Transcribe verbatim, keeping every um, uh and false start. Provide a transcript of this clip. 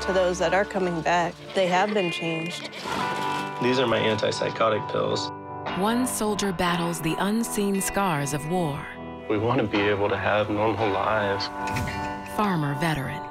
to those that are coming back, they have been changed. These are my antipsychotic pills. One soldier battles the unseen scars of war. We want to be able to have normal lives. Farmer veteran.